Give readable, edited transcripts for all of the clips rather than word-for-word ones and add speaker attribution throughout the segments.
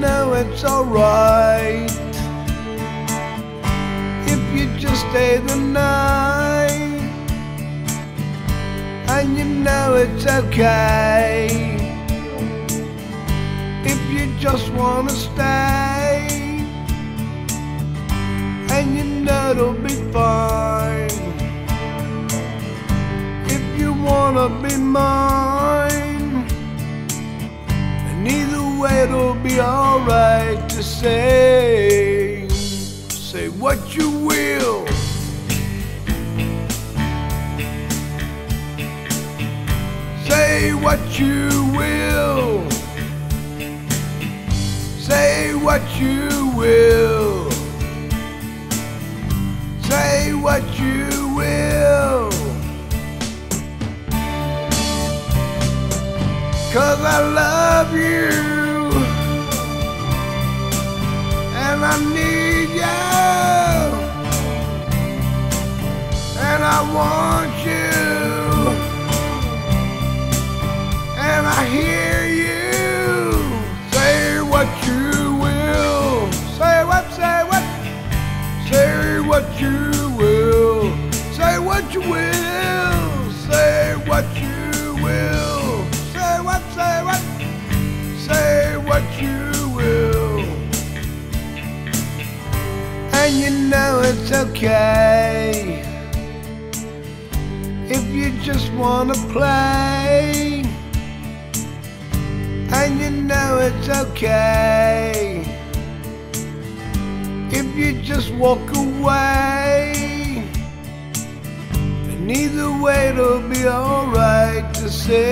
Speaker 1: know it's alright if you just stay the night, and you know it's okay if you just wanna stay, and you know it'll be fine if you wanna be mine. And either way it'll be alright to say what you will. Say what you will. Say what you will. Say what you will. 'Cause I love you and I need you and I want you and I hear you. Say what you will. Say what, say what. Say what you will. Say what you will. Say what you will. Say what, say what. Say what you will. And you know it's okay if you just wanna play, and you know it's okay if you just walk away. And either way it'll be alright to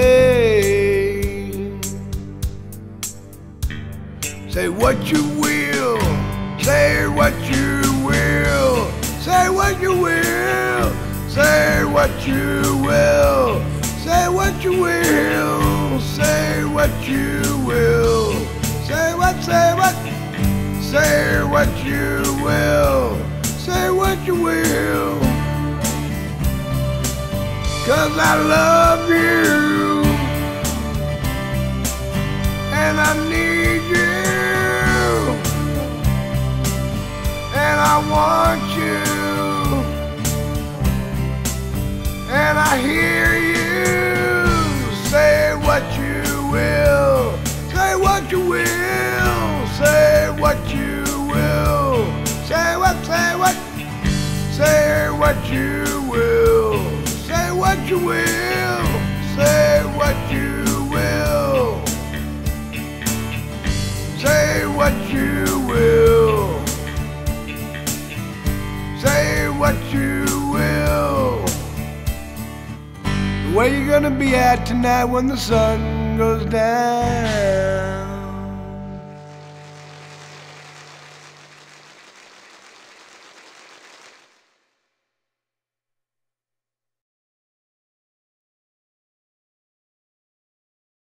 Speaker 1: say what you will. Say what you will. Say what you will. Say what you will. Say what you will. Say what you will. Say what, say what. Say what you will. Say what you will. 'Cause I love you and I need you and I want you and I hear you. Say what you will. Say what you will. Say what you will. Say what, say what. Say what you will. Say what you will. Say what you will. Say what you will. Say what you will. Where you gonna be at tonight when the sun goes down?